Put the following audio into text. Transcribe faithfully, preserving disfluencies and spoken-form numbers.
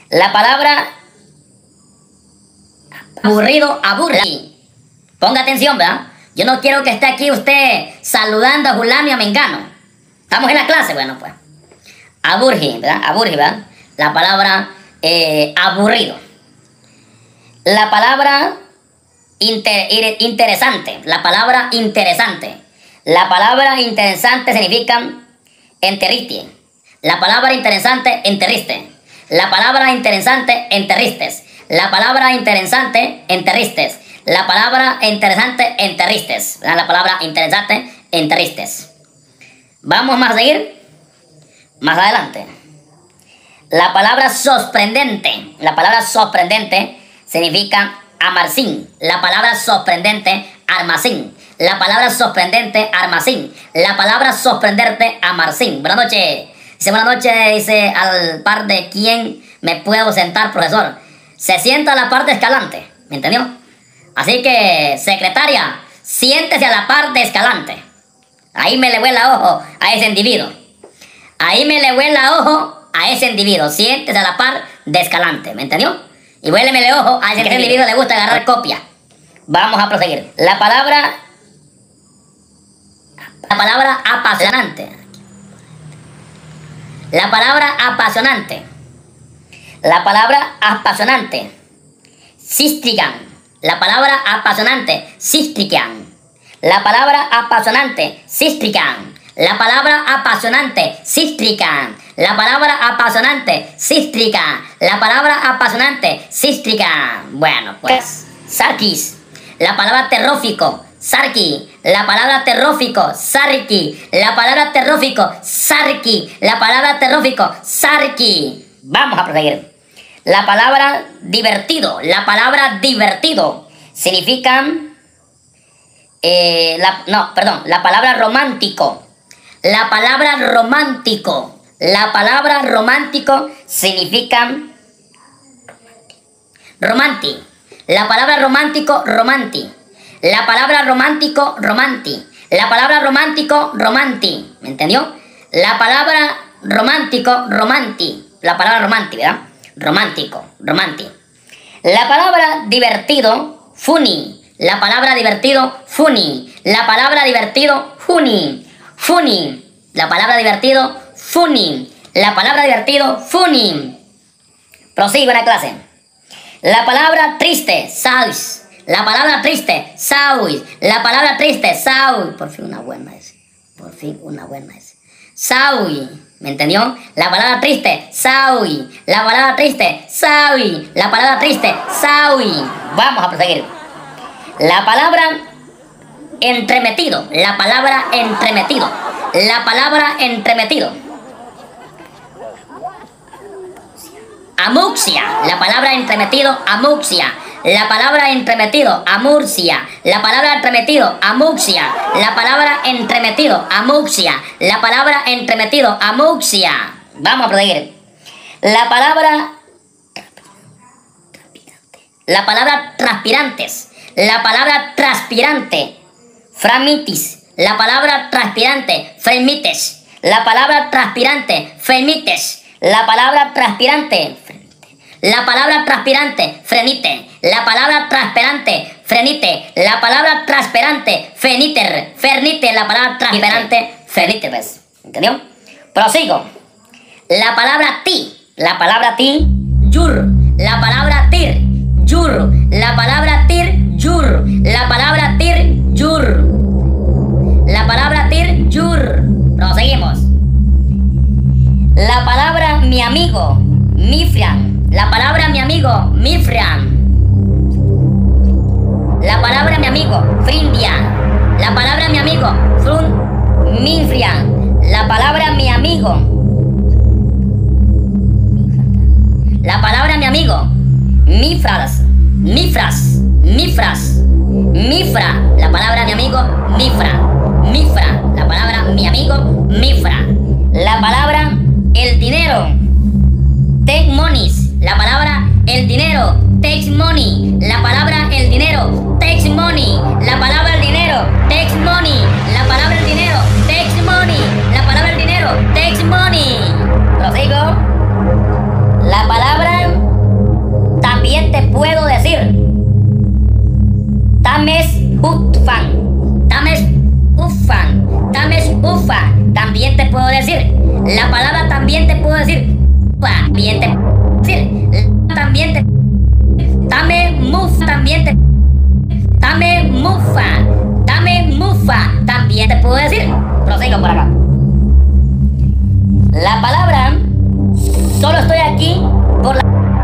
La palabra aburrido, aburre. Ponga atención, ¿verdad? Yo no quiero que esté aquí usted saludando a Julano y a Mengano. Estamos en la clase, bueno, pues. Aburge, ¿verdad? Aburge, ¿verdad? La palabra eh, aburrido. La palabra inter, interesante. La palabra interesante. La palabra interesante significa enterriste. La palabra interesante, enterriste. La palabra interesante, enterristes. La palabra interesante, enterristes. La palabra interesante, enterristes. La palabra interesante, enterristes. Vamos más a seguir. Más adelante. La palabra sorprendente. La palabra sorprendente significa almacén. La palabra sorprendente, almacén. La palabra sorprendente, almacén. La palabra sorprenderte, almacén. Buenas noches. Dice, buenas noches, dice, al par de quién me puedo sentar, profesor. Se sienta a la par de Escalante. ¿Me entendió? Así que, secretaria, siéntese a la par de Escalante. Ahí me le vuela ojo a ese individuo. Ahí me le vuela ojo a ese individuo. Siéntese a la par de Escalante. ¿Me entendió? Y vuélemele ojo a ese que ese individuo le gusta agarrar copia. Vamos a proseguir. La palabra... La palabra apasionante. La palabra apasionante. La palabra apasionante. Cistrican. La palabra apasionante. Cistrican. La palabra apasionante. Cistrican. La palabra apasionante. Cistrican. La palabra apasionante. Cistrican. La palabra apasionante. Cistrican. Bueno, pues. Sarkis. La palabra terrófico. Sarki, la palabra terrófico, Sarki, la palabra terrófico, Sarki, la palabra terrófico, Sarki. Vamos a proseguir. La palabra divertido, la palabra divertido significa, eh, la, no, perdón, la palabra romántico, la palabra romántico, la palabra romántico significa romanti, la palabra romántico, romanti. La palabra romántico, romanti. La palabra romántico, romanti. ¿Me entendió? La palabra romántico, romanti. La palabra romanti, ¿verdad? Romántico, romanti. La palabra divertido, funny. La palabra divertido, funny. La palabra divertido, funny. Funny. La palabra divertido, funny. La palabra divertido, funny. Prosigo en la clase. La palabra triste, sad. La palabra triste, Saúl. La palabra triste, Saúl. Por fin una buena ese. Por fin una buena ese. Saúl. ¿Me entendió? La palabra triste, Saúl. La palabra triste, Saúl. La palabra triste, Saúl. Vamos a proseguir. La palabra entremetido. La palabra entremetido. La palabra entremetido. Amuxia. La palabra entremetido, amuxia. La palabra entremetido, amurcia. La palabra entremetido, amuxia. La palabra entremetido, amuxia. La palabra entremetido, amuxia. Vamos a proseguir. La palabra... La palabra transpirantes. La palabra transpirante, framitis. La palabra transpirante, fremites. La palabra transpirante, fremites. La palabra transpirante, la palabra transpirante, frenite. La palabra transpirante, frenite. La palabra transpirante, feniter. Fernite. La palabra transpirante, fenite. ¿Ves? ¿Entendió? Prosigo. La palabra ti. La palabra ti, yur. La palabra tir, yur. La palabra tir, yur. La palabra tir, yur. La palabra tir, yur. Proseguimos. La palabra mi amigo, Mifriam. La palabra mi amigo, Mifriam. La palabra mi amigo, Frindian. La palabra mi amigo, Frun, Mifriam. La palabra mi amigo. La palabra mi amigo, Mifras. Mifras. Mifras. Mifra. La palabra mi amigo, Mifra. Mifra. La palabra mi amigo, Mifra. La palabra el dinero, take monies. La palabra el dinero, takes money. La palabra el dinero, takes money. La palabra el dinero, takes money. La palabra el dinero, takes money. La palabra el dinero, takes money. Prosigo. La palabra ufa, también te puedo decir. La palabra también te puedo decir. Ufa, también te puedo decir. También te. Dame mufa, también te. Dame mufa, dame mufa, también te puedo decir. Prosigo por acá. La palabra, solo estoy aquí por la